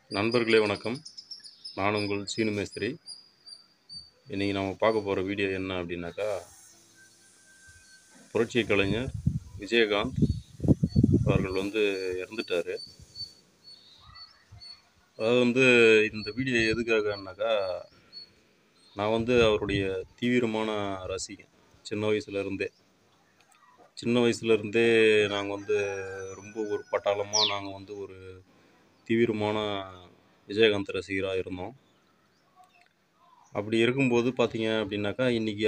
நண்பர்களே வணக்கம். நான் உங்கள் சீனு மேஸ்திரி. இன்றைக்கி நம்ம பார்க்க போகிற வீடியோ என்ன அப்படின்னாக்கா, புரட்சி கலைஞர் விஜயகாந்த் அவர்கள் இறந்துட்டார். அதாவது இந்த வீடியோ எதுக்காகனாக்கா, நான் அவருடைய தீவிரமான ரசிகன். சின்ன வயசுலேருந்தே நாங்கள் ரொம்ப ஒரு பட்டாளமாக நாங்கள் ஒரு தீவிரமான விஜயகாந்த் ரசிகராக இருந்தோம். அப்படி இருக்கும்போது பார்த்தீங்க அப்படின்னாக்கா, இன்றைக்கி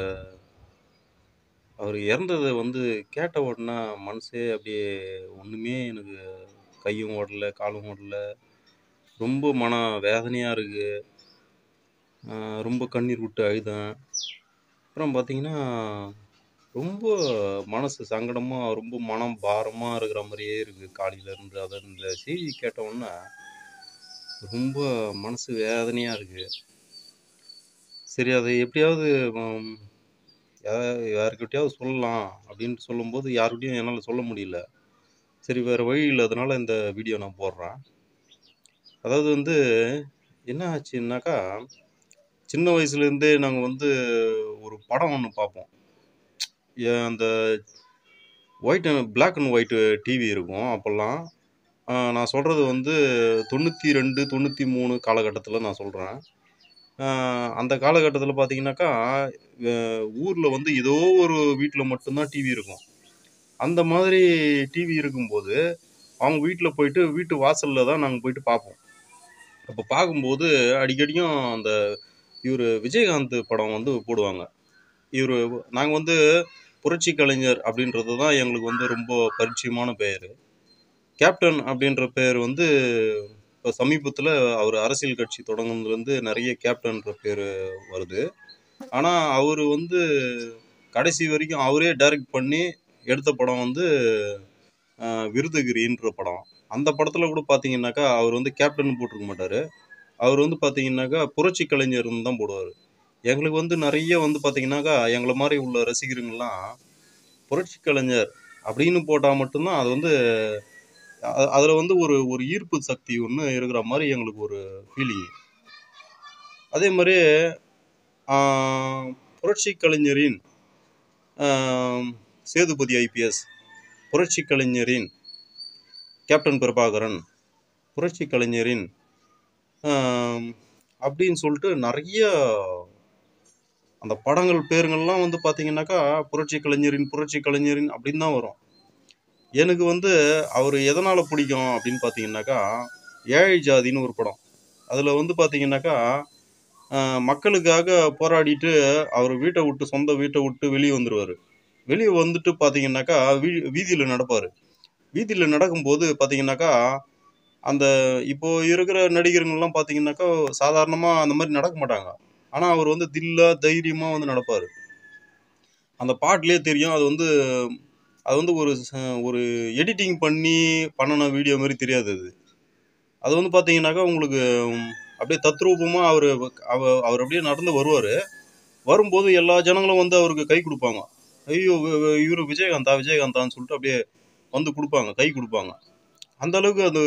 அவர் இறந்ததை கேட்ட உடனே மனசே அப்படியே ஒன்றுமே எனக்கு கையும் ஓடல, காலும் ஓடல. ரொம்ப மன வேதனையாக இருக்குது. ரொம்ப கண்ணீர் விட்டு அழுதேன். அப்புறம் பார்த்தீங்கன்னா, ரொம்ப மனசு சங்கடமாக, ரொம்ப மனம் பாரமாக இருக்கிற மாதிரியே இருக்குது காலையிலேருந்து. இந்த செய்தி கேட்ட உடனே ரொம்ப மனசு வேதனையாக இருக்குது. சரி, அதை எப்படியாவது யாருக்கிட்டையாவது சொல்லலாம் அப்படின்னு சொல்லும்போது யாருக்கிட்டையும் என்னால் சொல்ல முடியல. சரி, வேறு வழி இல்லாதனால இந்த வீடியோ நான் போடுறேன். அதாவது என்ன ஆச்சுன்னாக்கா, சின்ன வயசுலேருந்தே நாங்கள் ஒரு படம் ஒன்று பார்ப்போம். அந்த பிளாக் அண்ட் ஒயிட்டு டிவி இருக்கும் அப்போல்லாம். நான் சொல்கிறது 92, 93 காலகட்டத்தில் நான் சொல்கிறேன். அந்த காலகட்டத்தில் பார்த்தீங்கன்னாக்கா, ஊரில் ஏதோ ஒரு வீட்டில் மட்டும்தான் டிவி இருக்கும். அந்த மாதிரி டிவி இருக்கும்போது அவங்க வீட்டில் போயிட்டு வீட்டு வாசலில் தான் நாங்கள் போயிட்டு பார்ப்போம். அப்போ பார்க்கும்போது அடிக்கடியும் அந்த இவர் விஜயகாந்த் படம் போடுவாங்க. நாங்கள் புரட்சி கலைஞர் அப்படின்றது தான் எங்களுக்கு ரொம்ப பரிச்சயமான பெயர். கேப்டன் அப்படின்ற பெயர் இப்போ சமீபத்தில் அவர் அரசியல் கட்சி தொடங்குனதுலேருந்து நிறைய கேப்டன்ற பேர் வருது. ஆனால் அவர் கடைசி வரைக்கும் அவரே டைரக்ட் பண்ணி எடுத்த படம் விருதகிரின்ற படம். அந்த படத்தில் கூட பார்த்தீங்கன்னாக்கா அவர் கேப்டன் போட்டிருக்க மாட்டார். அவர் பார்த்தீங்கன்னாக்கா புரட்சி கலைஞர்னு தான் போடுவார். எங்களுக்கு நிறைய பார்த்தீங்கன்னாக்கா எங்களை மாதிரி உள்ள ரசிகருங்கள்லாம் புரட்சி கலைஞர் அப்படின்னு போட்டால் மட்டும்தான் அது அதில் ஒரு ஒரு ஈர்ப்பு சக்தி ஒன்று இருக்கிற மாதிரி எங்களுக்கு ஒரு ஃபீலிங். அதே மாதிரி புரட்சி கலைஞரின் சேதுபதி ஐபிஎஸ், புரட்சி கலைஞரின் கேப்டன் பிரபாகரன், புரட்சி கலைஞரின் அப்படின்னு சொல்லிட்டு நிறைய அந்த படங்கள் பேருங்கள்லாம் பார்த்தீங்கன்னாக்கா புரட்சி கலைஞரின் அப்படின்னு தான் வரும். எனக்கு அவர் எதனால் பிடிக்கும் அப்படின்னு பார்த்தீங்கன்னாக்கா, ஏழை ஜாதின்னு ஒரு படம். அதில் பார்த்தீங்கன்னாக்கா மக்களுக்காக போராடிட்டு அவர் சொந்த வீட்டை விட்டு வெளியே வந்துடுவார். வெளியே வந்துட்டு பார்த்தீங்கன்னாக்கா வீதியில் நடப்பார். வீதியில் நடக்கும்போது பார்த்தீங்கன்னாக்கா அந்த இப்போ இருக்கிற நடிகர்கள்லாம் பார்த்தீங்கன்னாக்கா சாதாரணமாக அந்த மாதிரி நடக்க மாட்டாங்க. ஆனால் அவர் தில்லா தைரியமாக நடப்பார். அந்த பாட்டிலே தெரியும். அது ஒரு ஒரு எடிட்டிங் பண்ணி பண்ணின வீடியோ மாதிரி தெரியாது. அது பார்த்தீங்கன்னாக்கா உங்களுக்கு அப்படியே தத்ரூபமாக அவர் அப்படியே நடந்து வருவார். வரும்போது எல்லா ஜனங்களும் அவருக்கு கை கொடுப்பாங்க. ஐயோ, இவர் விஜயகாந்தான்னு சொல்லிட்டு அப்படியே கொடுப்பாங்க, கை கொடுப்பாங்க. அந்த அளவுக்கு அது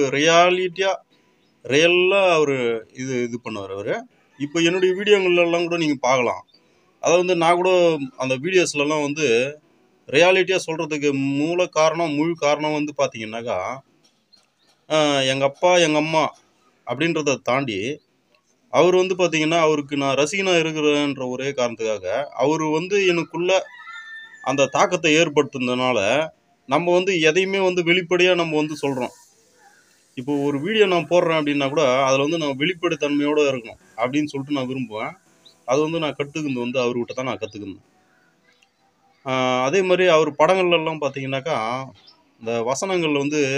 ரியலாக அவர் இது பண்ணுவார் அவர். இப்போ என்னுடைய வீடியோங்கள்லாம் கூட நீங்கள் பார்க்கலாம். அதை நான் கூட அந்த வீடியோஸ்லாம் ரியாலிட்டியாக சொல்கிறதுக்கு முழு காரணம் பார்த்தீங்கன்னாக்கா எங்கள் அப்பா எங்கள் அம்மா அப்படின்றத தாண்டி அவர் பார்த்தீங்கன்னா அவருக்கு நான் ரசிகனாக இருக்கிறேன்ற ஒரே காரணத்துக்காக அவர் எனக்குள்ள அந்த தாக்கத்தை ஏற்படுத்துனதுனால நம்ம எதையுமே வெளிப்படையாக நம்ம சொல்கிறோம். இப்போ ஒரு வீடியோ நான் போடுறேன் அப்படின்னா கூட அதில் நான் வெளிப்படைத்தன்மையோடு இருக்கணும் அப்படின்னு சொல்லிட்டு நான் விரும்புவேன். அது நான் கற்றுக்கிறது அவர்கிட்ட தான் நான் கற்றுக்கணும். அதே மாதிரி அவர் படங்கள்லாம் பார்த்தீங்கன்னாக்கா இந்த வசனங்கள்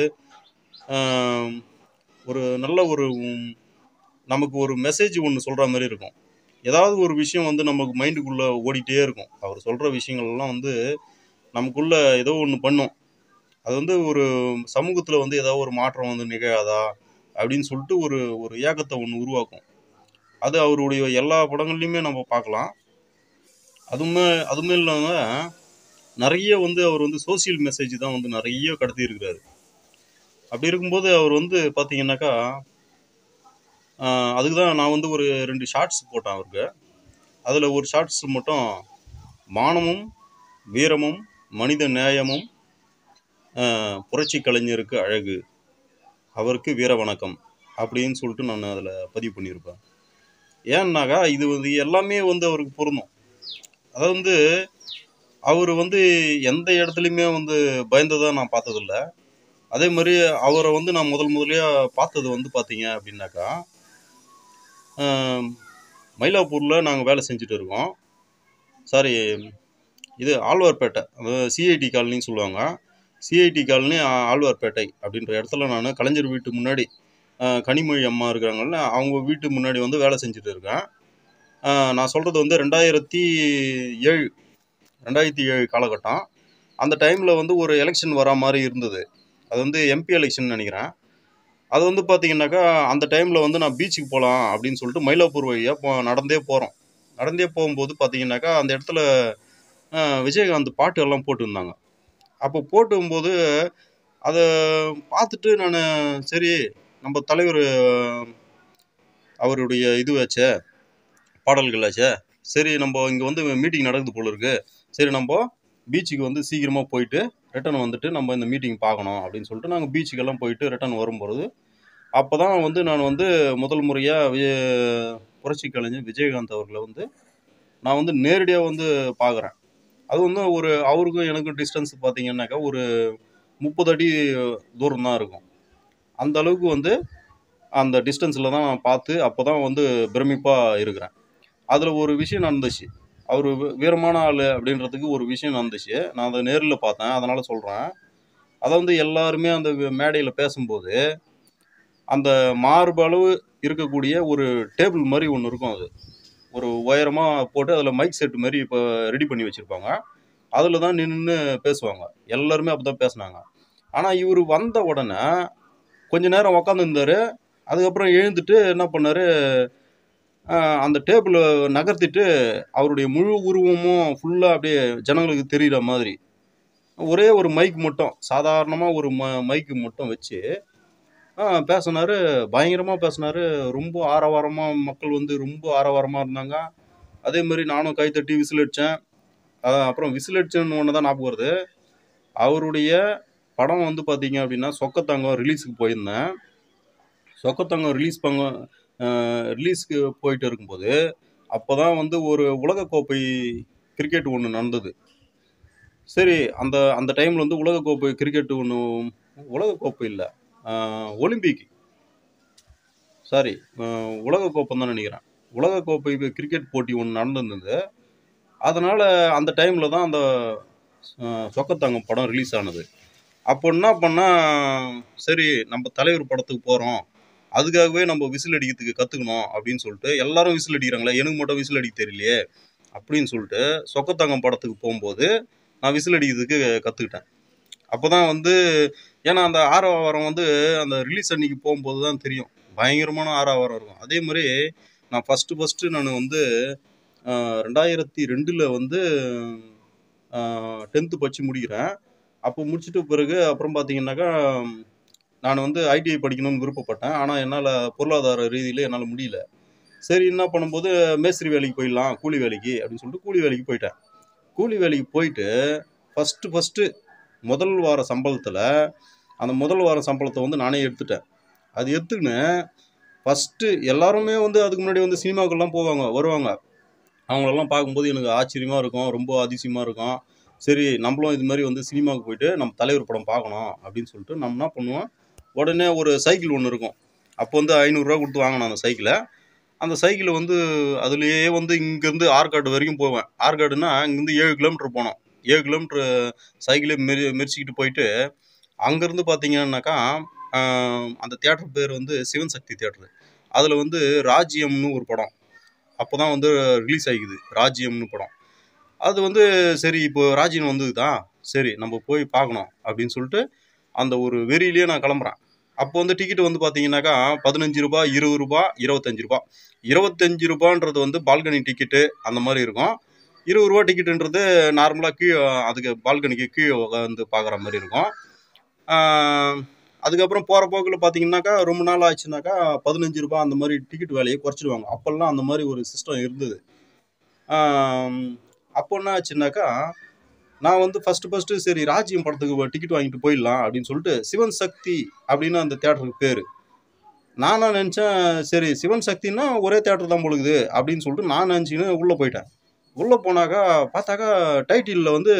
ஒரு நல்ல ஒரு நமக்கு ஒரு மெசேஜ் ஒன்று சொல்கிற மாதிரி இருக்கும். ஏதாவது ஒரு விஷயம் நமக்கு மைண்டுக்குள்ளே ஓடிட்டே இருக்கும். அவர் சொல்கிற விஷயங்கள்லாம் நமக்குள்ளே ஏதோ ஒன்று பண்ணும். அது ஒரு சமூகத்தில் ஏதாவது ஒரு மாற்றம் நிகழாதா அப்படின்னு சொல்லிட்டு ஒரு ஒரு ஏக்கத்தை ஒன்று உருவாக்கும். அது அவருடைய எல்லா படங்கள்லையுமே நம்ம பார்க்கலாம். அதுமே இல்லாமல் நிறைய அவர் சோசியல் மெசேஜ் தான் நிறைய கடத்தி இருக்கிறாரு. அப்படி இருக்கும்போது அவர் பார்த்தீங்கன்னாக்கா அதுக்கு தான் நான் வந்து ஒரு 2 ஷார்ட்ஸ் போட்டேன் அவருக்கு. அதில் ஒரு ஷார்ட்ஸ் மட்டும் மானமும் வீரமும் மனித நேயமும் புரட்சி கலைஞருக்கு அழகு, அவருக்கு வீர வணக்கம் அப்படின்னு சொல்லிட்டு நான் அதில் பதிவு பண்ணியிருப்பேன். ஏன்னாக்கா இது வந்து எல்லாமே வந்து அவருக்கு பொருந்தும். அதை வந்து அவர் வந்து எந்த இடத்துலையுமே வந்து பயந்ததாக நான் பார்த்ததில்ல. அதே மாதிரி அவரை வந்து நான் முதலியா பார்த்தது வந்து பார்த்தீங்க அப்படின்னாக்கா, மயிலாப்பூரில் நாங்கள் வேலை செஞ்சுட்டு இருக்கோம். சாரி, இது ஆழ்வார்பேட்டை, சிஐடி காலனின்னு சொல்லுவாங்க. சிஐடி காலனி ஆழ்வார்பேட்டை அப்படின்ற இடத்துல நான் கலைஞர் வீட்டு முன்னாடி கனிமொழி அம்மா இருக்கிறாங்கல்ல, அவங்க வீட்டு முன்னாடி வந்து வேலை செஞ்சுட்டு இருக்கேன். நான் சொல்கிறது வந்து 2007 காலகட்டம். அந்த டைமில் வந்து ஒரு எலெக்ஷன் வரா மாதிரி இருந்தது. அது வந்து எம்பி எலெக்ஷன் நினைக்கிறேன். அது வந்து பார்த்தீங்கன்னாக்கா அந்த டைமில் வந்து நான் பீச்சுக்கு போகலாம் அப்படின்னு சொல்லிட்டு மயிலாப்பூர் வழியாக நடந்தே போகிறோம். நடந்தே போகும்போது பார்த்தீங்கன்னாக்கா அந்த இடத்துல விஜயகாந்த் பாட்டு எல்லாம் போட்டுருந்தாங்க. அப்போ போட்டும்போது அதை பார்த்துட்டு நான், சரி நம்ம தலைவர் அவருடைய இதுவாச்சே, பாடல்களாச்சே, சரி நம்ம இங்கே வந்து மீட்டிங் நடக்குது போல இருக்கு, சரி நம்ம பீச்சுக்கு வந்து சீக்கிரமாக போயிட்டு ரிட்டர்ன் வந்துட்டு நம்ம இந்த மீட்டிங் பார்க்கணும் அப்படின்னு சொல்லிட்டு நாங்கள் பீச்சுக்கெல்லாம் போயிட்டு ரிட்டர்ன் வரும்போது அப்போ தான் வந்து நான் வந்து முதல் முறையாக புரட்சி கலைஞர் விஜயகாந்த் அவர்களை வந்து நான் வந்து நேரடியாக வந்து பார்க்குறேன். அது வந்து ஒரு அவருக்கும் எனக்கும் டிஸ்டன்ஸ் பார்த்தீங்கன்னாக்கா ஒரு 30 அடி தூரம் தான் இருக்கும். அந்த அளவுக்கு வந்து அந்த டிஸ்டன்ஸில் தான் நான் பார்த்து அப்போ தான் வந்து பிரமிப்பாக இருக்கிறேன். அதில் ஒரு விஷயம் நடந்துச்சு. அவர் வீரமான ஆள் அப்படின்றதுக்கு ஒரு விஷயம் நடந்துச்சு. நான் அதை நேரில் பார்த்தேன், அதனால் சொல்கிறேன். அதை வந்து எல்லாருமே அந்த மேடையில் பேசும்போது அந்த மார்பளவு இருக்கக்கூடிய ஒரு டேபிள் மாதிரி ஒன்று இருக்கும். அது ஒரு உயரமாக போட்டு அதில் மைக் செட் மாதிரி இப்போ ரெடி பண்ணி வச்சுருப்பாங்க. அதில் தான் நின்று பேசுவாங்க. எல்லாருமே அப்படி தான் பேசுனாங்க. ஆனால் இவர் வந்த உடனே கொஞ்ச நேரம் உக்காந்துருந்தார். அதுக்கப்புறம் எழுந்துட்டு என்ன பண்ணார், அந்த டேபிளை நகர்த்திட்டு அவருடைய முழு உருவமும் ஃபுல்லாக அப்படியே ஜனங்களுக்கு தெரிகிற மாதிரி ஒரே ஒரு மைக் மட்டும், சாதாரணமாக ஒரு மைக்கு மட்டும் வச்சு பேசினார். பயங்கரமாக பேசினார். ரொம்ப ஆரவாரமாக, மக்கள் வந்து ரொம்ப ஆரவாரமாக இருந்தாங்க. அதே மாதிரி நானும் கைத்தட்டி விசில் அடித்தேன். அப்புறம் விசில் அடிச்சேன்னு ஒன்று தான் ஞாபகம் வருது. அவருடைய படம் வந்து பார்த்தீங்க அப்படின்னா சொக்கத்தங்கம் ரிலீஸுக்கு போயிருந்தேன். சொக்கத்தங்கம் ரிலீஸ்க்கு போயிட்டு இருக்கும்போது அப்போ தான் வந்து ஒரு உலகக்கோப்பை கிரிக்கெட் ஒன்று நடந்தது. சரி, அந்த அந்த டைமில் வந்து உலகக்கோப்பை கிரிக்கெட் ஒன்று, உலகக்கோப்பை இல்லை, ஒலிம்பிக், சாரி, உலகக்கோப்பை தான் நினைக்கிறேன். உலகக்கோப்பை கிரிக்கெட் போட்டி ஒன்று நடந்திருந்தது. அதனால் அந்த டைமில் தான் அந்த சொக்கத்தங்கம் படம் ரிலீஸ் ஆனது. அப்போ என்ன பண்ணால், சரி நம்ம தலைவர் படத்துக்கு போகிறோம், அதுக்காகவே நம்ம விசில் அடிக்கிறதுக்கு கற்றுக்கணும் அப்படின்னு சொல்லிட்டு எல்லாரும் விசில் அடிக்கிறாங்களே, எனக்கு மட்டும் விசில் அடிக்க தெரியலையே அப்படின்னு சொல்லிட்டு சொக்கத்தங்கம் படத்துக்கு போகும்போது நான் விசில் அடிக்கிறதுக்கு கற்றுக்கிட்டேன். அப்போ தான் வந்து, ஏன்னா அந்த ஆரவாரம் வந்து அந்த ரிலீஸ் அன்னைக்கு போகும்போது தான் தெரியும், பயங்கரமான ஆரவாரம் இருக்கும். அதே மாதிரி நான் ஃபஸ்ட்டு நான் வந்து 2002 வந்து 10th படித்து முடிக்கிறேன். அப்போ முடிச்சுட்டு பிறகு அப்புறம் பார்த்தீங்கன்னாக்கா நான் வந்து ஐடிஐ படிக்கணும்னு விருப்பப்பட்டேன். ஆனால் என்னால் பொருளாதார ரீதியில் என்னால் முடியல. சரி, என்ன பண்ணும்போது மேஸ்திரி வேலைக்கு போயிடலாம், கூலி வேலைக்கு அப்படின்னு சொல்லிட்டு கூலி வேலைக்கு போயிட்டேன். கூலி வேலைக்கு போயிட்டு ஃபஸ்ட்டு முதல் வார சம்பளத்தில் அந்த முதல் வார சம்பளத்தை வந்து நானே எடுத்துட்டேன். அது எடுத்துக்கின்னு ஃபஸ்ட்டு எல்லாருமே வந்து அதுக்கு முன்னாடி வந்து சினிமாக்கெல்லாம் வருவாங்க. அவங்களெல்லாம் பார்க்கும்போது எனக்கு ஆச்சரியமாக இருக்கும், ரொம்ப அதிசயமாக இருக்கும். சரி, நம்மளும் இது மாதிரி வந்து சினிமாவுக்கு போயிட்டு நம்ம தலைவர் படம் பார்க்கணும் அப்படின்னு சொல்லிட்டு நம்ம என்ன பண்ணுவோம், உடனே ஒரு சைக்கிள் ஒன்று இருக்கும். அப்போ வந்து 500 ரூபா கொடுத்து வாங்கினேன் அந்த சைக்கிளை. அந்த சைக்கிளை வந்து அதுலேயே வந்து இங்கேருந்து ஆற்காடு வரைக்கும் போவேன். ஆற்காடுன்னா இங்கேருந்து 7 கிலோமீட்டர் போனோம். 7 கிலோமீட்டர் சைக்கிளே மெரிச்சிக்கிட்டு போயிட்டு அங்கேருந்து பார்த்தீங்கன்னாக்கா அந்த தியேட்டர் பேர் வந்து சிவன் சக்தி தியேட்டரு. அதில் வந்து ராஜ்யம்னு ஒரு படம் அப்போ தான் வந்து ரிலீஸ் ஆகிக்குது, ராஜ்யம்னு படம். அது வந்து சரி, இப்போ ராஜ்யம் வந்துதான், சரி நம்ம போய் பார்க்கணும் அப்படின்னு சொல்லிட்டு அந்த ஒரு வெறியிலேயே நான் கிளம்புறேன். அப்போ வந்து டிக்கெட் வந்து பார்த்தீங்கன்னாக்கா 15 ரூபா, 20 ரூபா, 25 ரூபா. 25 ரூபான்றது வந்து பால்கனி டிக்கெட்டு அந்த மாதிரி இருக்கும். 20 ரூபா டிக்கெட்டுன்றது நார்மலாக கீழே, அதுக்கு பால்கனிக்கு கீழே உட்காந்து பார்க்குற மாதிரி இருக்கும். அதுக்கப்புறம் போகிற போக்கில் பார்த்தீங்கன்னாக்கா ரொம்ப நாள் ஆச்சுனாக்கா 15 ரூபாய் அந்த மாதிரி டிக்கெட் விலையை குறைச்சிடுவாங்க. அப்போல்லாம் அந்த மாதிரி ஒரு சிஸ்டம் இருந்தது. அப்போ என்ன ஆச்சுனாக்கா, நான் வந்து ஃபஸ்ட்டு சரி ராஜ்யம் படத்துக்கு டிக்கெட் வாங்கிட்டு போயிடலாம் அப்படின்னு சொல்லிட்டு, சிவன் சக்தி அப்படின்னு அந்த தேட்டருக்கு பேர். நானா நினச்சேன், சரி சிவன் சக்தின்னா ஒரே தேட்டர் தான் பொழுகுது அப்படின்னு சொல்லிட்டு நான் நினச்சின்னு உள்ளே போயிட்டேன். உள்ளே போனாக்கா பார்த்தாக்கா டைட்டிலில் வந்து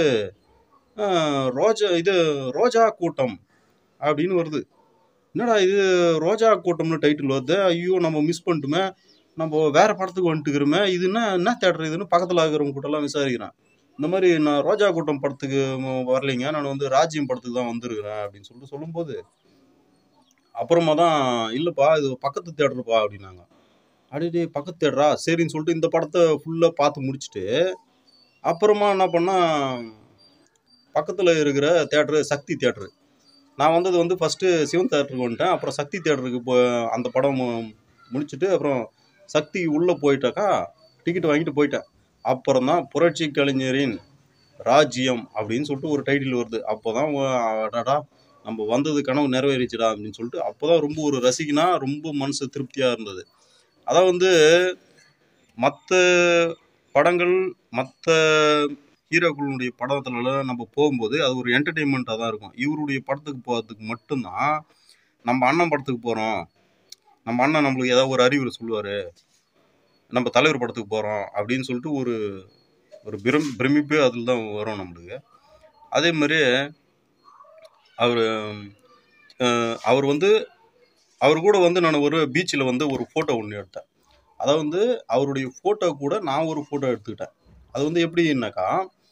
ரோஜா கூட்டம் அப்படின்னு வருது. என்னடா இது ரோஜா கூட்டம்னு டைட்டில் வருது, ஐயோ நம்ம மிஸ் பண்ணிட்டுமே, நம்ம வேற படத்துக்கு வந்துட்டுக்கிறோமே, இது என்ன தேட்டர் இதுன்னு பக்கத்தில் இருக்கிறவங்க கூட்டம்லாம் விசாரிக்கிறேன். இந்த மாதிரி நான் ரோஜா கூட்டம் படத்துக்கு வரலைங்க, நான் வந்து ராஜ்யம் படத்துக்கு தான் வந்திருக்கிறேன் அப்படின்னு சொல்லிட்டு சொல்லும்போது, அப்புறமா தான் இல்லைப்பா இது பக்கத்து தேட்டருப்பா அப்படின்னாங்க. அடே பக்கத்து தேட்டரா, சரின்னு சொல்லிட்டு இந்த படத்தை ஃபுல்லாக பார்த்து முடிச்சுட்டு அப்புறமா என்ன பண்ணா, பக்கத்தில் இருக்கிற தேட்டரு சக்தி தேட்டரு. நான் வந்தது வந்து ஃபஸ்ட்டு சிவன் தேட்டருக்கு வந்துட்டேன். அப்புறம் சக்தி தேட்டருக்கு அந்த படம் முடிச்சுட்டு அப்புறம் சக்தி உள்ளே போயிட்டாக்கா டிக்கெட் வாங்கிட்டு போயிட்டேன். அப்புறம் தான் புரட்சி கலைஞரின் ராஜ்யம் அப்படின்னு சொல்லிட்டு ஒரு டைட்டில் வருது. அப்போ தான் அடடா நம்ம வந்தது கனவு நிறைவேறிச்சுடா அப்படின்னு சொல்லிட்டு அப்போ தான் ரொம்ப ஒரு ரசிகனா ரொம்ப மனசு திருப்தியாக இருந்தது. அதான் வந்து மற்ற படங்கள், மற்ற ஹீரோக்களுடைய படத்துலலாம் நம்ம போகும்போது அது ஒரு என்டர்டெயின்மெண்ட்டாக தான் இருக்கும். இவருடைய படத்துக்கு போகிறதுக்கு மட்டும்தான் நம்ம அண்ணன் படத்துக்கு போகிறோம், நம்ம அண்ணன் நம்மளுக்கு ஏதாவது ஒரு அறிவுரை சொல்லுவார், நம்ம தலைவர் படத்துக்கு போகிறோம் அப்படின்னு சொல்லிட்டு ஒரு ஒரு பிரமிப்பே அதில் தான் வரும் நம்மளுக்கு. அதே மாதிரி அவர் அவர் வந்து அவர் கூட வந்து நான் ஒரு பீச்சில் வந்து ஒரு ஃபோட்டோ ஒன்று எடுத்தேன். அதை வந்து அவருடைய ஃபோட்டோ கூட நான் ஒரு ஃபோட்டோ எடுத்துக்கிட்டேன். அது வந்து எப்படின்னாக்கா,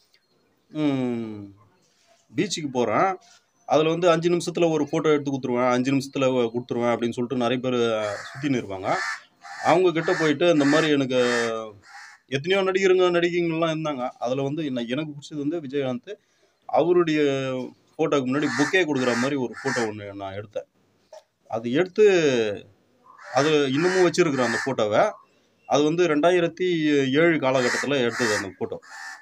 பீச்சுக்கு போகிறேன், அதில் வந்து 5 நிமிஷத்தில் ஒரு ஃபோட்டோ எடுத்து கொடுத்துருவேன், 5 நிமிஷத்தில் கொடுத்துருவேன் அப்படின்னு சொல்லிட்டு நிறைய பேர் சுற்றின்னு இருப்பாங்க. அவங்கக்கிட்ட போயிட்டு இந்த மாதிரி எனக்கு எத்தனையோ நடிகைங்கள்லாம் இருந்தாங்க. அதில் வந்து எனக்கு பிடிச்சது வந்து விஜயகாந்த். அவருடைய ஃபோட்டோக்கு முன்னாடி பொக்கே கொடுக்குற மாதிரி ஒரு ஃபோட்டோ ஒன்று நான் எடுத்தேன். அது எடுத்து அது இன்னமும் வச்சுருக்குறேன் அந்த ஃபோட்டோவை. அது வந்து 2007 காலகட்டத்தில் எடுத்தது அந்த ஃபோட்டோ.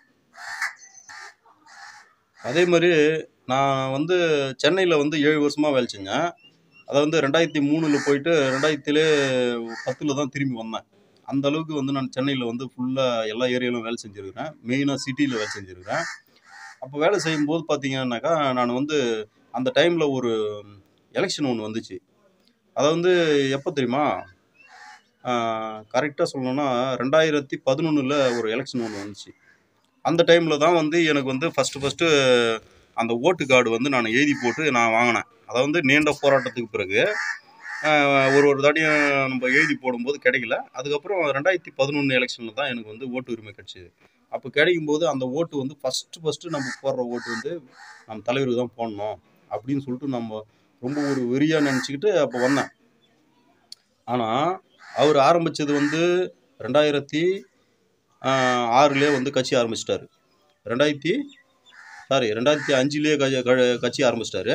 அதே மாதிரி நான் வந்து சென்னையில் வந்து 7 வருஷமாக வேலை செஞ்சேன். அதை வந்து 2003 போயிட்டு 2010 தான் திரும்பி வந்தேன். அந்த அளவுக்கு வந்து நான் சென்னையில் வந்து ஃபுல்லாக எல்லா ஏரியாவிலும் வேலை செஞ்சுருக்கிறேன். மெயினாக சிட்டியில் வேலை செஞ்சுருக்கிறேன். அப்போ வேலை செய்யும்போது பார்த்தீங்கன்னாக்கா, நான் வந்து அந்த டைமில் ஒரு எலெக்ஷன் ஒன்று வந்துச்சு. அதை வந்து எப்போ தெரியுமா, கரெக்டாக சொல்லணும்னா 2011 ஒரு எலெக்ஷன் ஒன்று வந்துச்சு. அந்த டைமில் தான் வந்து எனக்கு வந்து ஃபஸ்ட்டு அந்த ஓட்டு கார்டு வந்து நான் எழுதி போட்டு நான் வாங்கினேன். அதை வந்து நீண்ட போராட்டத்துக்கு பிறகு ஒரு தாட்டியும் நம்ம எழுதி போடும்போது கிடைக்கல. அதுக்கப்புறம் 2011 எலெக்ஷனில் தான் எனக்கு வந்து ஓட்டு உரிமை கிடச்சிது. அப்போ கிடைக்கும்போது அந்த ஓட்டு வந்து ஃபஸ்ட்டு நம்ம போடுற ஓட்டு வந்து நம்ம தலைவருக்கு தான் போடணும் அப்படின்னு சொல்லிட்டு நம்ம ரொம்ப ஒரு வெறியாக நினச்சிக்கிட்டு அப்போ வந்தேன். ஆனால் அவர் ஆரம்பித்தது வந்து 2006 வந்து கட்சி ஆரம்பிச்சிட்டாரு. 2005 கட்சி ஆரம்பிச்சிட்டாரு.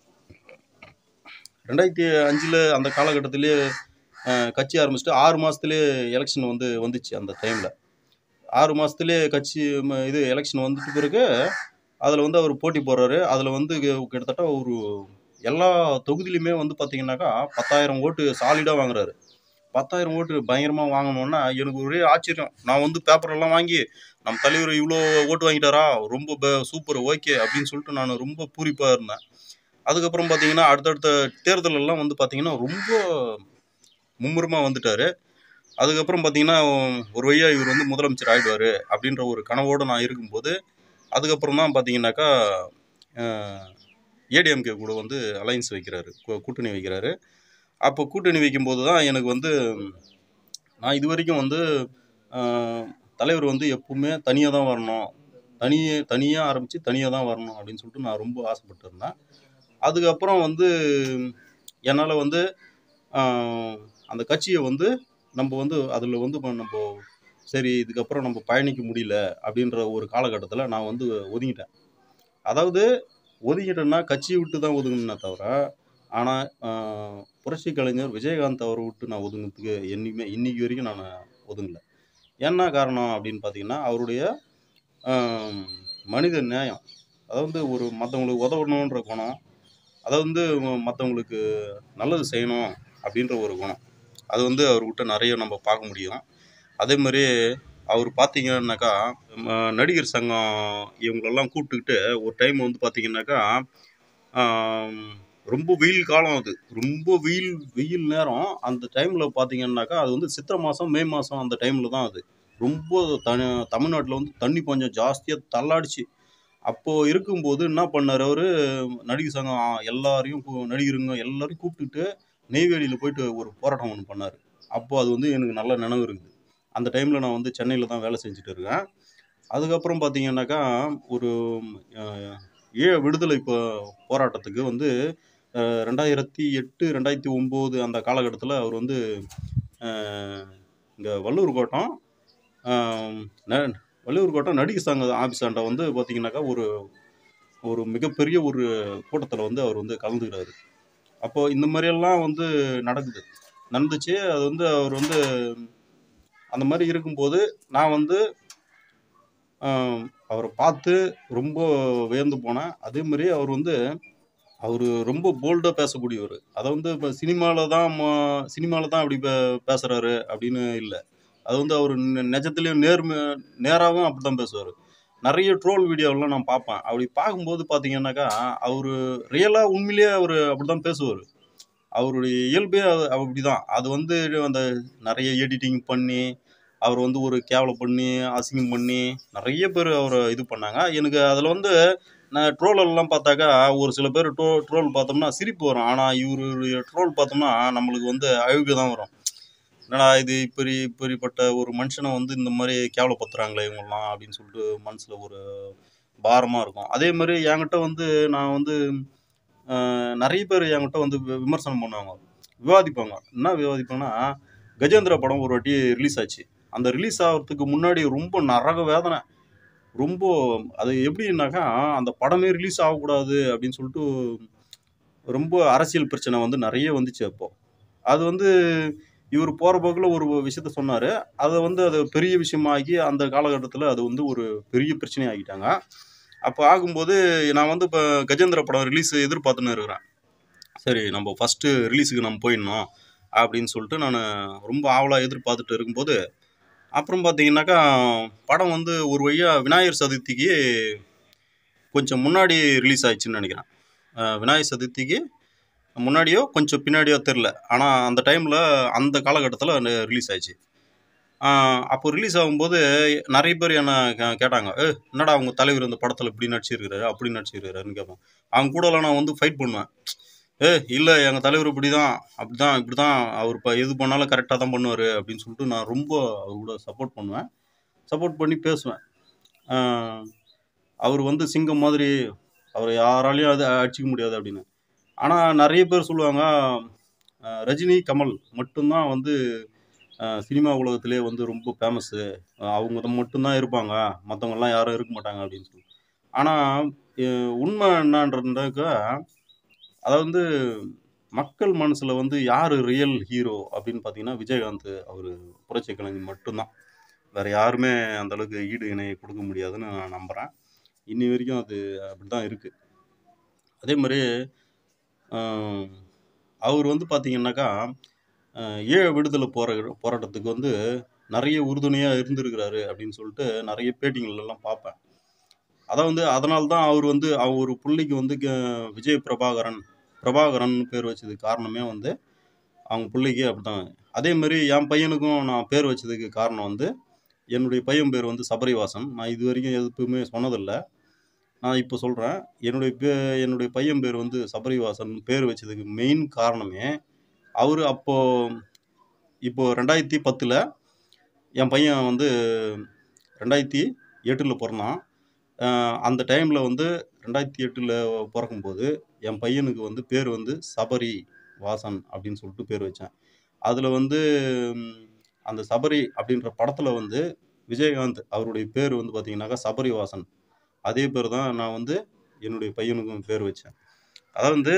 2005 அந்த காலகட்டத்திலே கட்சி ஆரம்பிச்சுட்டு 6 மாதத்துலேயே எலெக்ஷன் வந்துச்சு. அந்த டைமில் 6 மாதத்துலேயே இது எலெக்ஷன் வந்துட்டு பிறகு அதில் வந்து அவர் போட்டி போடுறாரு. அதில் வந்து கிட்டத்தட்ட ஒரு எல்லா தொகுதியிலுமே வந்து பார்த்தீங்கன்னாக்கா 10,000 ஓட்டு சாலிடாக வாங்குறாரு. 10,000 ஓட்டு பயங்கரமாக வாங்கணுன்னா எனக்கு ஒரே ஆச்சரியம். நான் வந்து பேப்பரெல்லாம் வாங்கி நம்ம தலைவர் இவ்வளோ ஓட்டு வாங்கிட்டாரா, ரொம்ப சூப்பர், ஓகே அப்படின்னு சொல்லிட்டு நான் ரொம்ப பூரிப்பாக இருந்தேன். அதுக்கப்புறம் பார்த்தீங்கன்னா அடுத்தடுத்த தேர்தலெல்லாம் வந்து பார்த்தீங்கன்னா ரொம்ப மும்முரமாக வந்துட்டார். அதுக்கப்புறம் பார்த்தீங்கன்னா ஒரு வழியாக இவர் வந்து முதலமைச்சர் ஆகிடுவார் அப்படின்ற ஒரு கனவோடு நான் இருக்கும்போது, அதுக்கப்புறம் தான் பார்த்தீங்கன்னாக்கா ஏடிஎம்கே கூட வந்து அலைன்ஸ் வைக்கிறாரு, கூட்டணி வைக்கிறாரு. அப்போ கூட்டணி வைக்கும்போது தான் எனக்கு வந்து நான் இது வரைக்கும் வந்து தலைவர் வந்து எப்பவுமே தனியாக தான் வரணும், தனியாக ஆரம்பித்து தனியாக தான் வரணும் அப்படின்னு சொல்லிட்டு நான் ரொம்ப ஆசைப்பட்டு இருந்தேன். அதுக்கப்புறம் வந்து என்னால் வந்து அந்த கட்சியை வந்து நம்ம வந்து அதில் வந்து நம்ம சரி இதுக்கப்புறம் நம்ம பயணிக்க முடியல அப்படின்ற ஒரு காலகட்டத்தில் நான் வந்து ஒதுங்கிட்டேன். அதாவது ஒதுங்கிட்டேன்னா கட்சியை விட்டு தான் ஒதுங்கினே தவிர, ஆனால் புரட்சி கலைஞர் விஜயகாந்த் அவரை விட்டு நான் ஒதுங்கிறதுக்கு இன்னைக்கு வரைக்கும் நான் ஒதுங்கலை. என்ன காரணம் அப்படின்னு பார்த்தீங்கன்னா, அவருடைய மனித நியாயம், அதாவது ஒரு மற்றவங்களுக்கு உதவணுன்ற குணம், அதை வந்து மற்றவங்களுக்கு நல்லது செய்யணும் அப்படின்ற ஒரு குணம். அது வந்து அவர்கிட்ட நிறைய நம்ம பார்க்க முடியும். அதே மாதிரி அவர் பார்த்தீங்கன்னாக்கா நடிகர் சங்கம் இவங்களெல்லாம் கூப்பிட்டுக்கிட்டு ஒரு டைம் வந்து பார்த்தீங்கன்னாக்கா ஆம், ரொம்ப வெயில் காலம், அது ரொம்ப வெயில் வெயில் நேரம். அந்த டைமில் பார்த்தீங்கன்னாக்கா அது வந்து சித்திரை மாதம் மே மாதம் அந்த டைமில் தான் அது ரொம்ப தமிழ்நாட்டில் வந்து தண்ணி பஞ்சம் ஜாஸ்தியாக தள்ளாடிச்சு. அப்போது இருக்கும்போது என்ன பண்ணார் அவர், நடிகர் சங்கம் எல்லாரையும் நடிகருங்க எல்லாரையும் கூப்பிட்டுட்டு நெய்வேலியில் போயிட்டு ஒரு போராட்டம் ஒன்று பண்ணார். அப்போது அது வந்து எனக்கு நல்ல நினைவு இருக்குது. அந்த டைமில் நான் வந்து சென்னையில் தான் வேலை செஞ்சுட்டு இருக்கேன். அதுக்கப்புறம் பார்த்தீங்கன்னாக்கா ஒரு ஈழ விடுதலை போராட்டத்துக்கு வந்து 2008 2009 அந்த காலகட்டத்தில் அவர் வந்து இங்கே வள்ளூர் கோட்டம் வள்ளுவர் கோட்டம் நடிகர் சங்க ஆஃபீஸாண்ட வந்து பார்த்தீங்கன்னாக்கா ஒரு ஒரு மிகப்பெரிய ஒரு கூட்டத்தில் வந்து அவர் வந்து கலந்துக்கிறாரு. அப்போது இந்த மாதிரியெல்லாம் வந்து நடந்துச்சு. அது வந்து அவர் வந்து அந்த மாதிரி இருக்கும்போது நான் வந்து அவரை பார்த்து ரொம்ப வியந்து போனேன். அதே மாதிரி அவர் ரொம்ப போல்டாக பேசக்கூடியவர். அதை வந்து இப்போ சினிமாவில் தான் அப்படி பேசுகிறாரு அப்படின்னு இல்லை. அது வந்து அவர் நிஜத்துலேயும் நேராகவும் அப்படி தான் பேசுவார். நிறைய ட்ரோல் வீடியோவெல்லாம் நான் பார்ப்பேன். அப்படி பார்க்கும்போது பார்த்தீங்கன்னாக்கா அவர் ரியலாக உண்மையிலேயே அவர் அப்படி தான் பேசுவார். அவருடைய இயல்பே அப்படி தான். அது வந்து அந்த நிறைய எடிட்டிங் பண்ணி அவர் வந்து ஒரு கேவலம் பண்ணி அசிங்கம் பண்ணி நிறைய பேர் அவரை இது பண்ணாங்க. எனக்கு அதில் வந்து நான் ட்ரோலெல்லாம் பார்த்தாக்கா ஒரு சில பேர் ட்ரோல் பார்த்தோம்னா சிரிப்பு வரும். ஆனால் இவருடைய ட்ரோல் பார்த்தோம்னா நம்மளுக்கு வந்து அழுகு தான் வரும். என்னடா இது இப்படிப்பட்ட ஒரு மனுஷனை வந்து இந்த மாதிரி கேவலப்படுத்துகிறாங்களே இவங்கெல்லாம் அப்படின்னு சொல்லிட்டு மனசில் ஒரு பாரமாக இருக்கும். அதே மாதிரி என்கிட்ட வந்து நான் வந்து நிறைய பேர் என்கிட்ட வந்து விமர்சனம் பண்ணுவாங்க, விவாதிப்பாங்க. என்ன விவாதிப்பாங்கன்னா, கஜேந்திரா படம் ஒரு வாட்டி ரிலீஸ் ஆச்சு. அந்த ரிலீஸ் ஆகிறதுக்கு முன்னாடி ரொம்ப நரக வேதனை. ரொம்ப அது எப்படின்னாக்கா அந்த படமே ரிலீஸ் ஆகக்கூடாது அப்படின்னு சொல்லிட்டு ரொம்ப அரசியல் பிரச்சனை வந்து நிறைய வந்துச்சு அப்போ. அது வந்து இவர் போகிற போக்கில் ஒரு விஷயத்த சொன்னார். அதை வந்து அது பெரிய விஷயமாகி அந்த காலகட்டத்தில் அது வந்து ஒரு பெரிய பிரச்சனை ஆகிட்டாங்க. அப்போ ஆகும்போது நான் வந்து இப்போ கஜேந்திர படம் ரிலீஸ் எதிர்பார்த்துன்னு இருக்கிறேன். சரி நம்ம ஃபஸ்ட்டு ரிலீஸுக்கு நம்ம போயிடணும் அப்படின்னு சொல்லிட்டு நான் ரொம்ப ஆவலாக எதிர்பார்த்துட்டு இருக்கும்போது, அப்புறம் பார்த்தீங்கன்னாக்கா படம் வந்து ஒரு வழியாக விநாயகர் சதுர்த்திக்கு கொஞ்சம் முன்னாடி ரிலீஸ் ஆயிடுச்சுன்னு நினைக்கிறேன். விநாயகர் சதுர்த்திக்கு முன்னாடியோ கொஞ்சம் பின்னாடியோ தெரில. ஆனால் அந்த டைமில் அந்த காலகட்டத்தில் ரிலீஸ் ஆயிடுச்சு. அப்போ ரிலீஸ் ஆகும்போது நிறைய பேர் என்ன கேட்டாங்க, என்னடா அவங்க தலைவர் இந்த படத்தில் இப்படி நடிச்சிருக்கிறாரு அப்படி நடிச்சிருக்கிறாருன்னு கேட்பாங்க. அவங்க கூடலாம் நான் வந்து ஃபைட் பண்ணுவேன். இல்லை எங்கள் தலைவர் இப்படி தான் அப்படி தான் இப்படி தான் அவர் இப்போ எது பண்ணாலும் கரெக்டாக தான் பண்ணுவார் அப்படின்னு சொல்லிட்டு நான் ரொம்ப அவர் கூட சப்போர்ட் பண்ணுவேன். சப்போர்ட் பண்ணி பேசுவேன். அவர் வந்து சிங்கம் மாதிரி, அவரை யாராலையும் அது அடிச்சிக்க முடியாது அப்படின்னு. ஆனால் நிறைய பேர் சொல்லுவாங்க, ரஜினி கமல் மட்டும்தான் வந்து சினிமா உலகத்திலே வந்து ரொம்ப ஃபேமஸ்ஸு, அவங்க மட்டும்தான் இருப்பாங்க, மற்றவங்கெல்லாம் யாரும் இருக்க மாட்டாங்க அப்படின்னு சொல்லி. ஆனால் உண்மை என்னன்றதுக்கா அதாவது வந்து மக்கள் மனசில் வந்து யார் ரியல் ஹீரோ அப்படின்னு பார்த்தீங்கன்னா விஜயகாந்த், அவர் புரட்சி கலைஞர் மட்டும்தான். வேறு யாருமே அந்தளவுக்கு ஈடு இணையை கொடுக்க முடியாதுன்னு நான் நம்புகிறேன். இன்னி வரைக்கும் அது அப்படி தான் இருக்குது. அதே மாதிரி அவர் வந்து பார்த்தீங்கன்னாக்கா ஈழ விடுதலை போராட்டத்துக்கு வந்து நிறைய உறுதுணையாக இருந்திருக்கிறாரு அப்படின்னு சொல்லிட்டு நிறைய பேட்டிங்களெல்லாம் பார்ப்பேன். அதனால்தான் அவர் வந்து அவர் பிள்ளைக்கு வந்து விஜய் பிரபாகரன் பேர் வச்சதுக்கு காரணமே வந்து அவங்க பிள்ளைக்கு அப்படிதான். அதே மாதிரி என் பையனுக்கும் நான் பேர் வச்சதுக்கு காரணம் வந்து என்னுடைய பையன் பேர் வந்து சபரிவாசன். நான் இது வரைக்கும் எதுவுமே சொன்னதில்லை, நான் இப்போ சொல்கிறேன். என்னுடைய பையன் பேர் வந்து சபரிவாசன் பேர் வச்சதுக்கு மெயின் காரணமே அவர் இப்போ 2010 என் பையன் வந்து 2008 பிறந்தான். அந்த டைமில் வந்து 2008 பிறக்கும்போது என் பையனுக்கு வந்து பேர் வந்து சபரி வாசன் அப்படின்னு சொல்லிட்டு பேர் வச்சேன். அதில் வந்து அந்த சபரி அப்படின்ற படத்தில் வந்து விஜயகாந்த் அவருடைய பேர் வந்து பார்த்தீங்கன்னாக்கா சபரி வாசன். அதே பேர் தான் நான் வந்து என்னுடைய பையனுக்கும் பேர் வச்சேன். அதாவது வந்து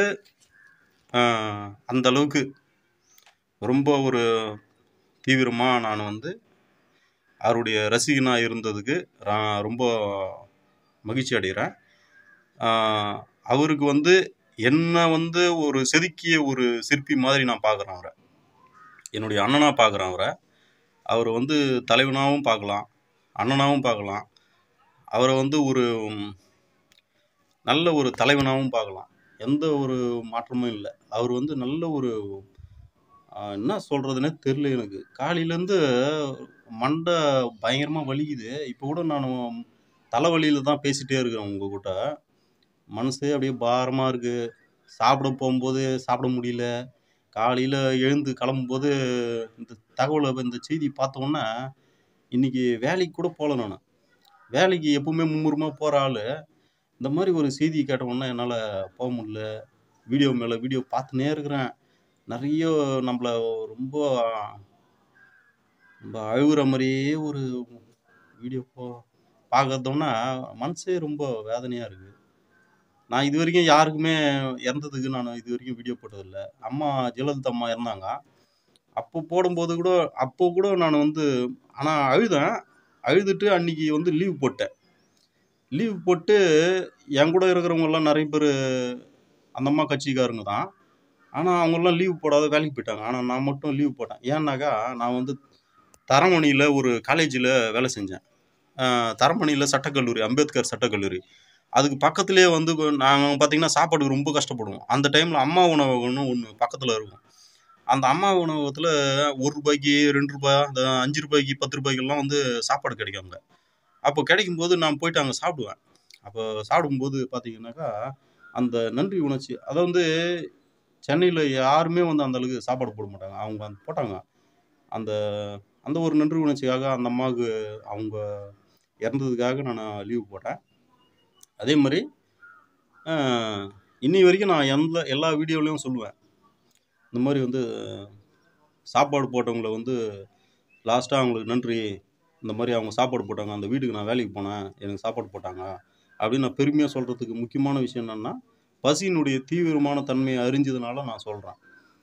அந்த அளவுக்கு ரொம்ப ஒரு தீவிரமாக நான் வந்து அவருடைய ரசிகனாக இருந்ததுக்கு நான் ரொம்ப மகிழ்ச்சி அடைகிறேன். அவருக்கு வந்து என்ன வந்து ஒரு செதுக்கிய ஒரு சிற்பி மாதிரி நான் பார்க்குறேன் அவரை. என்னுடைய அண்ணனா பார்க்குறேன் அவரை. அவரை வந்து தலைவனாகவும் பார்க்கலாம், அண்ணனாகவும் பார்க்கலாம். அவரை வந்து ஒரு நல்ல ஒரு தலைவனாகவும் பார்க்கலாம். எந்த ஒரு மாற்றமும் இல்லை. அவர் வந்து நல்ல ஒரு என்ன சொல்றதுன்னே தெரியல எனக்கு. காலையிலேருந்து மண்டை பயங்கரமாக வலிக்குது. இப்போ கூட நான் தலைவலியில் தான் பேசிகிட்டே இருக்கிறேன் உங்கள் கிட்ட. மனசே அப்படியே பாரமாக இருக்குது. சாப்பிட போகும்போது சாப்பிட முடியல. காலையில் எழுந்து கிளம்பும்போது இந்த தகவலை இந்த செய்தி பார்த்தோன்னே இன்றைக்கி வேலைக்கு கூட போகல நான். வேலைக்கு எப்பவுமே மும்முரமாக போகிற ஆள். இந்த மாதிரி ஒரு செய்தி கேட்டவுடனே என்னால் போக முடியல. வீடியோ மேலே வீடியோ பார்த்துனே இருக்கிறேன். நிறைய நம்மள ரொம்ப ரொம்ப அழுகுற மாதிரியே ஒரு வீடியோ பார்க்கறதோன்னா மனசே ரொம்ப வேதனையாக இருக்குது. நான் இது வரைக்கும் யாருக்குமே இறந்ததுக்கு நான் இது வரைக்கும் வீடியோ போட்டதில்ல. அம்மா ஜெயலலிதா அம்மா இறந்தாங்க. அப்போ கூட நான் வந்து ஆனால் அழுதேன். அழுதுட்டு அன்றைக்கி வந்து லீவ் போட்டேன். லீவ் போட்டு என் கூட இருக்கிறவங்கெல்லாம் நிறைய பேர் அந்த அம்மா கட்சிக்காரங்க தான். ஆனால் அவங்கெல்லாம் லீவ் போடாத வேலைக்கு போயிட்டாங்க. ஆனால் நான் மட்டும் லீவ் போட்டேன். ஏன்னாக்கா நான் வந்து தரமணியில் ஒரு காலேஜில் வேலை செஞ்சேன். தரமணியில் சட்டக்கல்லூரி, அம்பேத்கர் சட்டக்கல்லூரி. அதுக்கு பக்கத்துலேயே வந்து நாங்கள் பார்த்திங்கன்னா சாப்பாடுக்கு ரொம்ப கஷ்டப்படுவோம். அந்த டைமில் அம்மா உணவகம்னு ஒன்று பக்கத்தில் இருக்கும். அந்த அம்மா உணவகத்தில் ₹1, ₹2, இந்த ₹5, ₹10 வந்து சாப்பாடு கிடைக்கும் அங்கே. அப்போ கிடைக்கும்போது நான் போயிட்டு அங்கே சாப்பிடுவேன். அப்போ சாப்பிடும்போது பார்த்தீங்கன்னாக்கா அந்த நன்றி உணர்ச்சி அதை வந்து சென்னையில் யாருமே வந்து அந்த அளவுக்கு சாப்பாடு போட மாட்டாங்க. அவங்க போட்டாங்க. அந்த அந்த ஒரு நன்றி உணர்ச்சிக்காக அந்த அம்மாவுக்கு அவங்க இறந்ததுக்காக நான் லீவ் போட்டேன். அதே மாதிரி இன்னி வரைக்கும் நான் எல்லா வீடியோலையும் சொல்லுவேன். இந்த மாதிரி வந்து சாப்பாடு போட்டவங்கள வந்து லாஸ்ட்டாக அவங்களுக்கு நன்றி. இந்த மாதிரி அவங்க சாப்பாடு போட்டாங்க. அந்த வீட்டுக்கு நான் வேலைக்கு போனேன். எனக்கு சாப்பாடு போட்டாங்க. அப்படின்னு நான் பெருமையாக சொல்கிறதுக்கு முக்கியமான விஷயம் என்னென்னா, பசியினுடைய தீவிரமான தன்மையை அறிஞ்சதுனால நான் சொல்கிறேன்.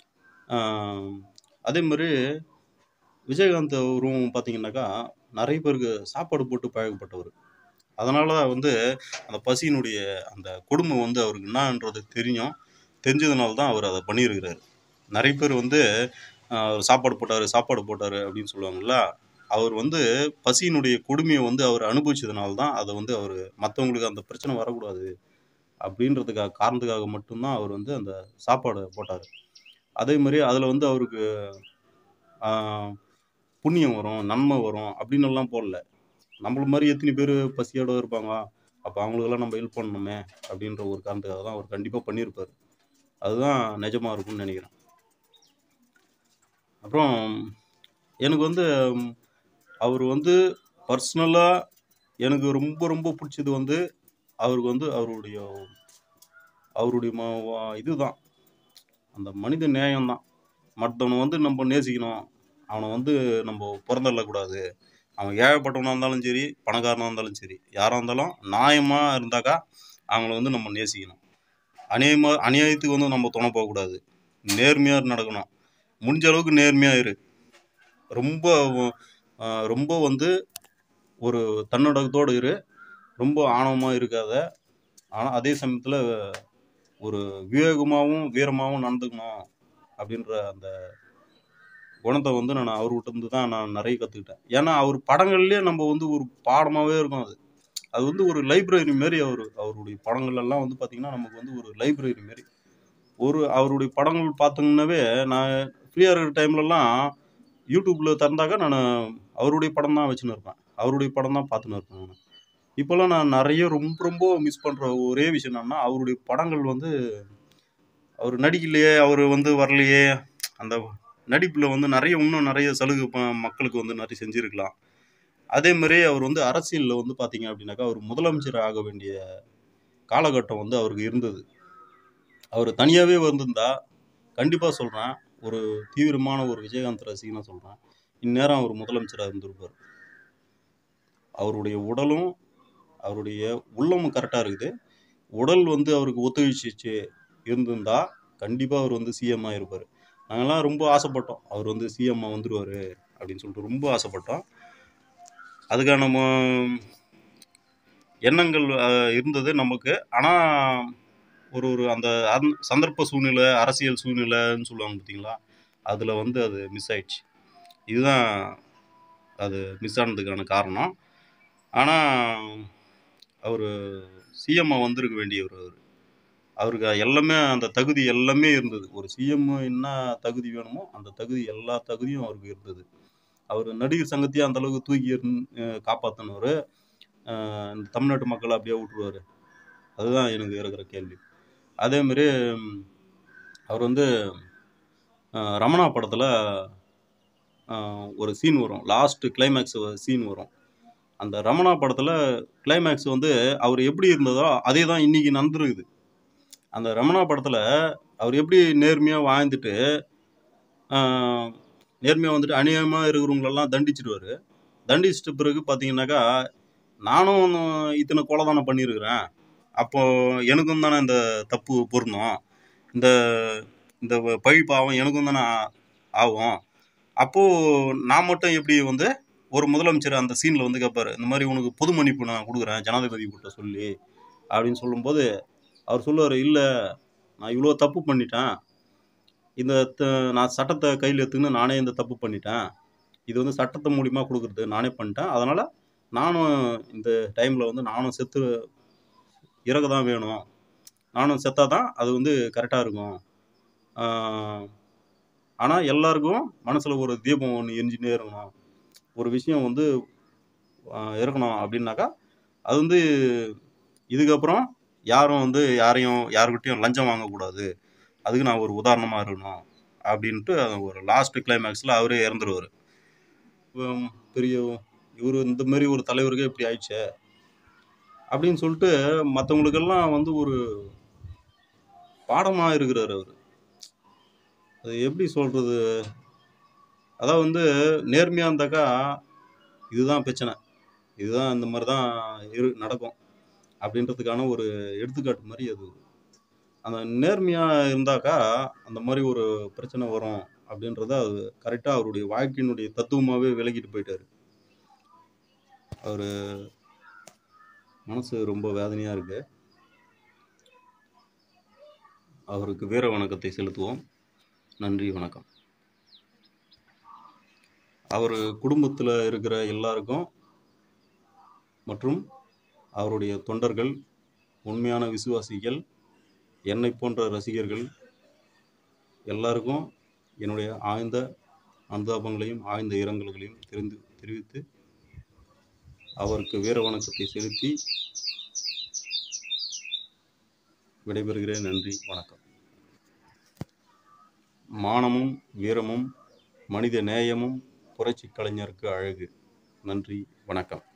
அதே மாதிரி விஜயகாந்த் அவரும் பார்த்தீங்கன்னாக்கா நிறைய பேருக்கு சாப்பாடு போட்டு பழக்கப்பட்டவர். அதனால தான் வந்து அந்த பசியினுடைய அந்த கொடுமை வந்து அவருக்கு என்னன்றது தெரிஞ்சதுனால தான் அவர் அதை பண்ணியிருக்கிறாரு. நிறைய பேர் வந்து சாப்பாடு போட்டார் அப்படின்னு சொல்லுவாங்கள்ல. அவர் வந்து பசியினுடைய கொடுமையை வந்து அவர் அனுபவிச்சதுனால தான் அதை வந்து அவர் மற்றவங்களுக்கு அந்த பிரச்சனை வரக்கூடாது காரணத்துக்காக மட்டும்தான் அவர் வந்து அந்த சாப்பாடு போட்டார். அதே மாதிரி அதில் வந்து அவருக்கு புண்ணியம் வரும், நன்மை வரும் அப்படின்னு எல்லாம் போடல. நம்மள மாதிரி எத்தனை பேர் பசியோடு இருப்பாங்க, அப்போ அவங்களுக்கெல்லாம் நம்ம ஹெல்ப் பண்ணணுமே அப்படின்ற ஒரு காரணத்துக்காக தான் அவர் கண்டிப்பாக பண்ணியிருப்பார். அதுதான் நிஜமாக இருக்கும்னு நினைக்கிறேன். அப்புறம் எனக்கு வந்து அவர் வந்து பர்சனலாக எனக்கு ரொம்ப ரொம்ப பிடிச்சது வந்து அவருக்கு வந்து அவருடைய இதுதான் அந்த மனித நேயம்தான். மற்றவனை வந்து நம்ம நேசிக்கணும். அவனை வந்து நம்ம புறந்தள்ளக்கூடாது. அவன் ஏழைப்பட்டவனாக இருந்தாலும் சரி, பணக்காரனாக இருந்தாலும் சரி, யாராக இருந்தாலும் நியாயமாக இருந்தாக்கா அவங்கள வந்து நம்ம நேசிக்கணும். அநியாயத்துக்கு வந்து நம்ம துணை போகக்கூடாது. நேர்மையாக நடக்கணும். முடிஞ்ச அளவுக்கு நேர்மையாக இரு. ரொம்ப வந்து ஒரு தன்னடக்கத்தோடு இரு. ரொம்ப ஆணவமாக இருக்காத. ஆனால் அதே சமயத்தில் ஒரு விவேகமாகவும் வீரமாகவும் நடந்துக்கணும் அப்படின்ற அந்த குணத்தை வந்து நான் அவர்கிட்ட தான் நான் நிறைய கற்றுக்கிட்டேன். ஏன்னா அவர் படங்கள்லேயே நம்ம வந்து ஒரு பாடமாகவே இருக்கும். அது வந்து ஒரு லைப்ரரி மாரி. அவருடைய படங்கள்லாம் வந்து பார்த்திங்கன்னா நமக்கு வந்து ஒரு லைப்ரரி மாரி. அவருடைய படங்கள் பார்த்தோம்னாவே நான் ஃப்ரீயாக இருக்கிற டைம்லலாம் யூடியூப்பில் திறந்தாக்கா நான் அவருடைய படம் தான் வச்சுன்னு இருப்பேன். அவருடைய படம் தான் பார்த்துன்னு இருப்பேன் நான். இப்போல்லாம் நான் நிறைய ரொம்ப ரொம்ப மிஸ் பண்ணுற ஒரே விஷயம் என்னன்னா, அவருடைய படங்கள் வந்து அவர் நடிக்கலையே, அவர் வந்து வரலையே, அந்த நடிப்பில் வந்து இன்னும் நிறைய சலுகை மக்களுக்கு வந்து நிறைய செஞ்சுருக்கலாம். அதே மாதிரி அவர் வந்து அரசியலில் வந்து பார்த்தீங்க அப்படின்னாக்கா அவர் முதலமைச்சர் ஆக வேண்டிய காலகட்டம் வந்து அவருக்கு இருந்தது. அவர் தனியாகவே வந்திருந்தா கண்டிப்பாக சொல்கிறேன், ஒரு தீவிரமான ஒரு விஜயகாந்த் ரசிகனாக சொல்கிறேன், இந்நேரம் அவர் முதலமைச்சராக இருந்திருப்பார். அவருடைய உடலும் அவருடைய உள்ளமும் கரெக்டாக இருக்குது. உடல் வந்து அவருக்கு ஒத்துழைச்சிச்சு இருந்திருந்தா கண்டிப்பாக அவர் வந்து சிஎம்மாக இருப்பார். நாங்கள்லாம் ரொம்ப ஆசைப்பட்டோம், அவர் வந்து சிஎம்மாக வந்துடுவார் அப்படின்னு சொல்லிட்டு ரொம்ப ஆசைப்பட்டோம். அதுக்கான எண்ணங்கள் இருந்தது நமக்கு. ஆனால் ஒரு ஒரு அந்த சந்தர்ப்ப சூழ்நிலை, அரசியல் சூழ்நிலைன்னு சொல்லுவாங்க பார்த்தீங்களா? அதில வந்து அது மிஸ் ஆயிடுச்சு. இதுதான் அது மிஸ் ஆனதுக்கான காரணம். ஆனா, அவரு சிஎம்மா வந்திருக்க வேண்டியவரு அவரு. அவருக்கு எல்லாமே அந்த தகுதி எல்லாமே இருந்தது. ஒரு சிஎம் என்ன தகுதி வேணுமோ, அந்த தகுதி எல்லா தகுதியும் அவருக்கு இருந்தது. அவரு நடிகர் சங்கத்தையே அந்த அளவுக்கு தூக்கி காப்பாத்துனவரு. இந்த தமிழ்நாட்டு மக்கள அப்படியே விட்டுருவாரு. அதுதான் எனக்கு இருக்கிற கேள்வி. அதே மாரி அவர் வந்து ரமணா படத்துல ஒரு சீன் வரும். லாஸ்ட் கிளைமாக்ஸ் சீன் வரும். அந்த ரமணா படத்துல கிளைமாக்ஸ் வந்து அவர் எப்படி இருந்ததோ, அதே தான் இன்னைக்கு நடந்திருக்குது. அந்த ரமணா படத்துல அவர் எப்படி நேர்மையா வாழ்ந்துட்டு, ஆ நேர்மையா வந்துட்டு அநியாயமா இருக்கிறவங்களெல்லாம் தண்டிச்சுடுவாரு. தண்டிச்சிட்ட பிறகு பார்த்தீங்கன்னாக்கா, நானும் இத்தனை கொலை தானே பண்ணியிருக்கிறேன். அப்போ எனக்கும் தானே இந்த தப்பு பொருந்தும். இந்த இந்த பழி பாவம் எனக்கும் தானே ஆகும். அப்போ நான் மட்டும் எப்படி வந்து ஒரு முதலமைச்சர் அந்த சீன்ல வந்து கேட்பாரு. இந்த மாதிரி உனக்கு பொது மன்னிப்பு நான் குடுக்குறேன் ஜனாதிபதி கிட்ட சொல்லி அப்படின்னு சொல்லும்போது, அவர் சொல்லுவாரு, "இல்ல நான் இவ்வளோ தப்பு பண்ணிட்டேன். இந்த நான் சட்டத்த கையில எடுத்துக்கின்னு நானே இந்த தப்பு பண்ணிட்டேன். இது வந்து சட்டத்து மூலியமா குடுக்குறது நானே பண்ணிட்டேன். அதனால நானும் இந்த டைம்ல வந்து நானும் செத்து இறக்க தான் வேணும். நானும் செத்தா தான் அது வந்து கரெக்ட்டா இருக்கும். ஆ ஆனா எல்லாருக்கும் மனசுல ஒரு தீபம் ஒண்ணு எரிஞ்சுன்னே இருக்கணும். ஒரு விஷயம் வந்து இருக்கணும் அப்படின்னாக்கா, அது வந்து இதுக்கப்புறம் யாரும் வந்து யார்கிட்டயும் லஞ்சம் வாங்கக்கூடாது. அதுக்கு நான் ஒரு உதாரணமா இருக்கணும்." அப்படின்ட்டு ஒரு லாஸ்ட் கிளைமாக்ஸ்ல அவரே இறந்துருவாரு. ம் பெரிய இவரு இந்த மாரி ஒரு தலைவருக்கே இப்படி ஆயிடுச்சே! அப்படின்னு சொல்லிட்டு மத்தவங்களுக்கெல்லாம் வந்து ஒரு பாடமா இருக்கிறாரு அவரு. அது எப்படி சொல்றது? அதாவது வந்து நேர்மையா இருந்தாக்கா, இதுதான் பிரச்சனை. இதுதான் இந்த மாரி தான் நடக்கும். அப்படின்றதுக்கான ஒரு எடுத்துக்காட்டு மாரி அது. அந்த நேர்மையா இருந்தாக்கா, அந்த மாரி ஒரு பிரச்சனை வரும் அப்படின்றத அது கரெக்ட்டா அவருடைய வாழ்க்கையினுடைய தத்துவமாவே விளக்கிட்டு போயிட்டாரு. அவரு மனசு ரொம்ப வேதனையா இருக்கு. அவருக்கு வீர வணக்கத்தை செலுத்துவோம். நன்றி, வணக்கம். அவரு குடும்பத்துல இருக்கிற எல்லாருக்கும் மற்றும் அவருடைய தொண்டர்கள், உண்மையான விசுவாசிகள், என்னைப் போன்ற ரசிகர்கள் எல்லாருக்கும் என்னுடைய ஆழ்ந்த அனுதாபங்களையும், ஆழ்ந்த இரங்கல்களையும் தெரிவித்து, அவருக்கு வீர வணக்கத்தை செலுத்தி விடைபெறுகிறேன். நன்றி, வணக்கம். மானமும், வீரமும், மனித நேயமும் புரட்சிக் கலைஞருக்கு அழகு. நன்றி, வணக்கம்.